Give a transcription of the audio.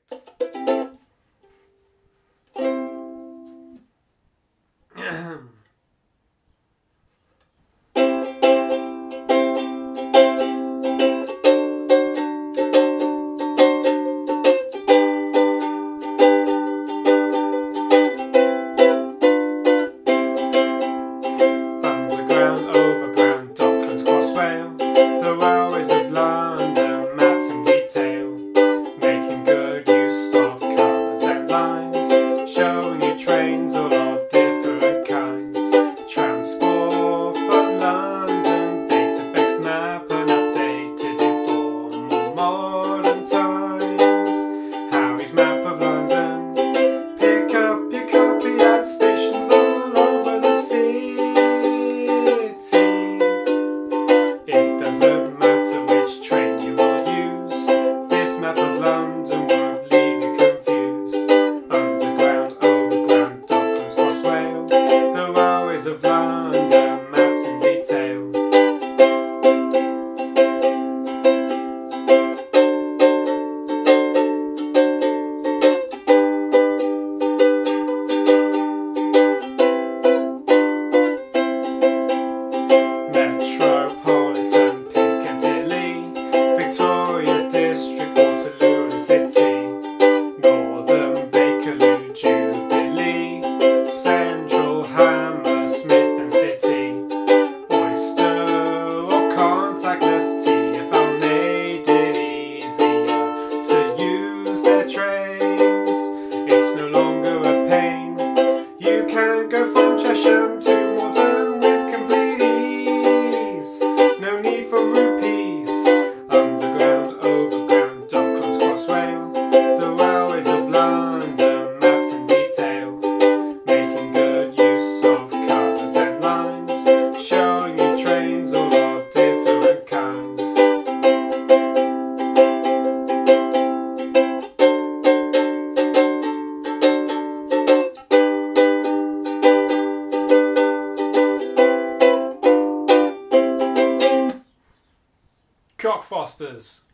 Underground, overground, Docklands, Crossrail, the railways of London, mapped in detail, making good use of colours and lines, showing you trains all of different kinds. Transport for London, database map and updated it for more modern times. Harry's map of London, pick up your copy at stations all over the city. It doesn't matter which train you will use, this map of London won't leave you confused. Underground, overground, Docklands, Crossrail, the railways of London, mapped in detail. Metropolitan, Piccadilly, Victoria District, Waterloo and City, Northern Bakerloo, Jubilee, Central Hammersmith and City, Oyster or Contactless, TfL made it easier to use their trains. It's no longer a pain, you can go from Chesham to Morden with complete ease. No need for rupees. Underground, overground, Docklands, Crossrail, the railways of London, mapped in detail, making good use of colours and lines, showing you trains all of different kinds. Cockfosters.